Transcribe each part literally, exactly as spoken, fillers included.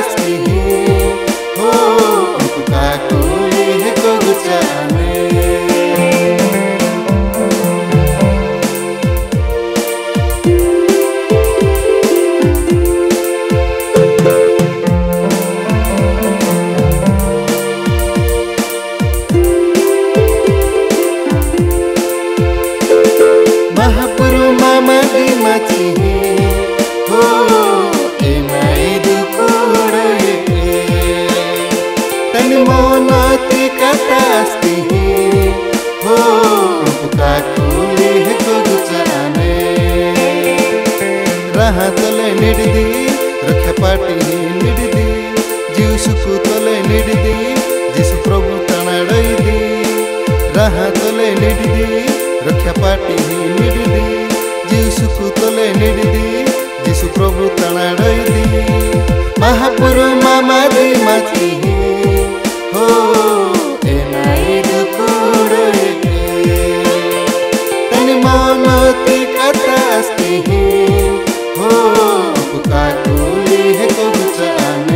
asli ho untuk aku lihat kegucane. Mahapuru mama di mati ho enai dukure tani monati kata asti ho untuk aku lihat kegucane. Raha tole nididi rakha pati nididi जीव सुकु तले निडिदी जिसु प्रभु तनाड़ई दी राहा तले निडिदी रक्षा पाटी निडिदी जीव सुकु तले निडिदी जिसु प्रभु तनाड़ई दी महापुरु मामा दी माची हो एनाई दुकुड़े तनि मनोती कथा अस्ति हो पुकाकुली है कोगुचाने.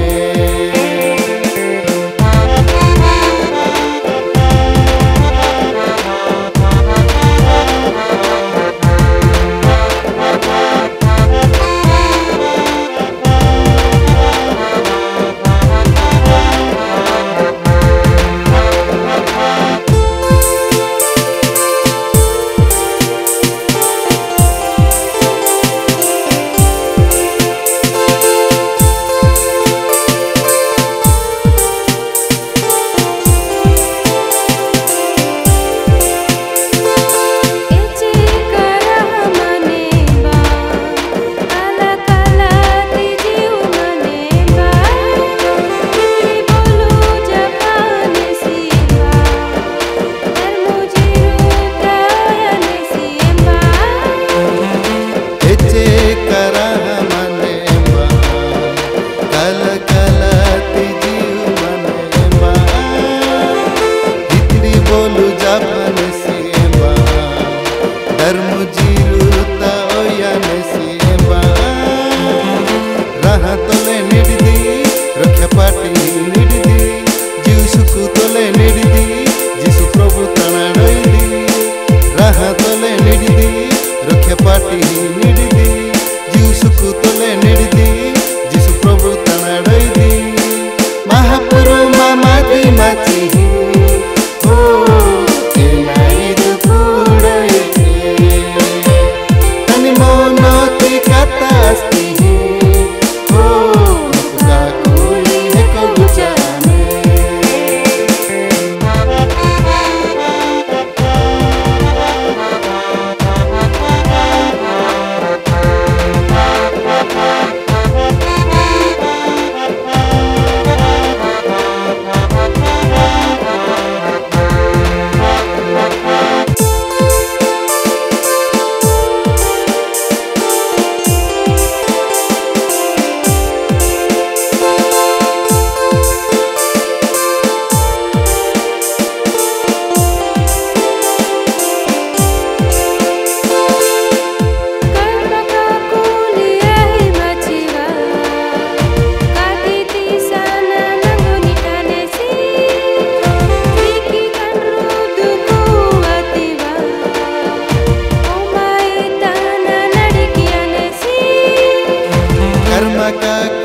Maka